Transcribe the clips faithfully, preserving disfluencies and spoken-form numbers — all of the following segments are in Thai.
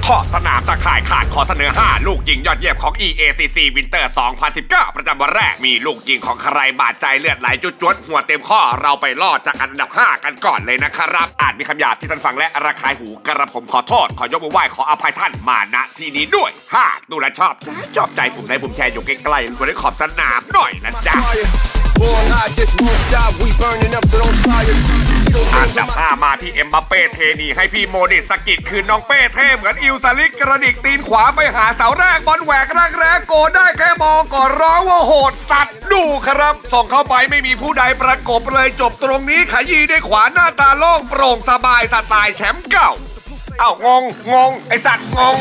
ขอบสนามตะข่ายขาดขอเสนอห้าลูกยิงยอดเยี่ยมของ อี เอ ซี ซี Winter สองพันสิบเก้า ประจำวันแรกมีลูกยิงของใครบาดใจเลือดไหลจุดจวดหัวเต็มข้อเราไปลอดจากอันดับห้ากันก่อนเลยนะครับอาจมีคำหยาบที่ท่านฟังและระคายหูกระผมขอโทษขอยกมือไหว้ขออภัยท่านมาณที่นี้ด้วยหากดูแลชอบชอบใจผมให้ผมแชร์อยู่ใกล้ๆบนขอบสนามหน่อยนะจ๊ะอันดับห้ามาที่เอ็มบัปเป้เทนีให้พี่โมดิสสกิดคืนน้องเป้เท่เหมือนอิลซาลิกกระดิกตีนขวาไปหาเสาแรกบอลแหวกแรกแรกโกได้แค่มองก่อนร้องว่าโหดสัตว์ดูครับส่งเข้าไปไม่มีผู้ใดประกบเลยจบตรงนี้ขยี้ด้วยขวาหน้าตาโล่งโปร่งสบายสไตล์แชมป์เก่าเอ้างงงงไอสัตว์งง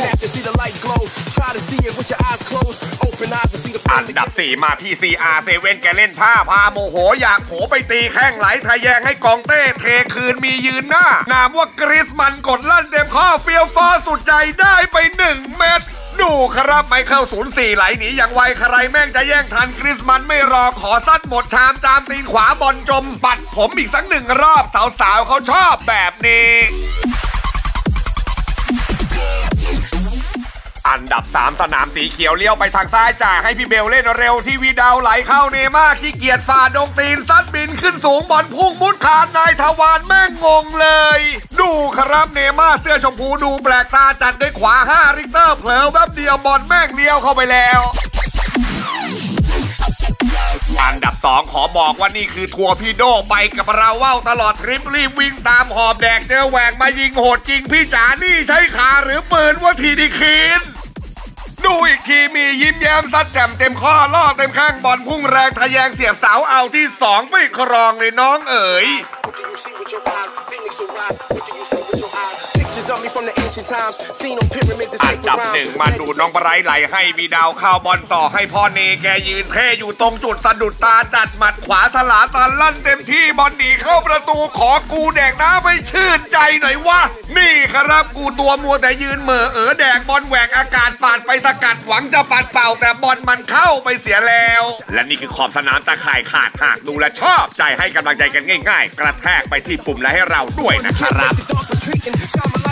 อันดับสี่มาที่ ซี อาร์ เซเว่น แกเล่นท่าพาโมโหอยากโผไปตีแข้งไหลทะแยงให้กองเต้เทคืนมียืนหน้านามว่ากริสมันกดลั่นเต็มข้อเฟียวฟ้าสุดใจได้ไปหนึ่งเม็ดดูครับไมเคิลศูนย์สี่ไหลหนีอย่างไวใครแม่งจะแย่งทันกริสมันไม่รอขอซัดหมดชามจามตีนขวาบอลจมปัดผมอีกสักหนึ่งรอบสาวๆเขาชอบแบบนี้อันดับสามสนามสีเขียวเลี้ยวไปทางซ้ายจ่าให้พี่เบลเล่นเร็วที่วีดาวไหลเข้าเนม่าขี้เกียจฝ่าดงตีนซัดบินขึ้นสูงบอลพุ่งมุดคานนายทวารแม่งงงเลยดูครับเนม่าเสื้อชมพูดูแปลกตาจัดด้วยขวาห้าริกเตอร์เผลอแป๊บเดียวบอลแม่งเลี้ยวเข้าไปแล้วอันดับสองขอบอกว่านี่คือทัวร์พี่โดไปกับเราว่าวตลอดทริปรีบวิ่งตามหอบแดกเจอแหวกมายิงโหดจริงพี่จ๋านี่ใช้ขาหรือปืนว่าทีดีคีนดูอีกทีมียิ้มแย้มซัดแจ่มเต็มข้อล่อเต็มข้างบอลพุ่งแรงทะแยงเสียบเสาเอาที่สองไม่ครองเลยน้องเอ๋ยอันดับหนึ่งมาดูน้องไบรท์ไหลให้วีดาวเข้าบอลต่อให้พ่อเนแกยืนเท่อยู่ตรงจุดสะดุดตาจัดหมัดขวาถลาตาลั่นเต็มที่บอลหนีเข้าประตูขอกูแดกน้ำไปชื่นใจหน่อยวะนี่ครับกูตัวมัวแต่ยืนเหม่อเอ๋อแดกบอลแหวกอากาศปาดไปสกัดหวังจะปัดเป่าแต่บอลมันเข้าไปเสียแล้วและนี่คือขอบสนามตะข่ายขาดหากดูและชอบใจให้กำลังใจกันง่ายๆกระแทกไปที่ปุ่มและให้เราด้วยนะครับ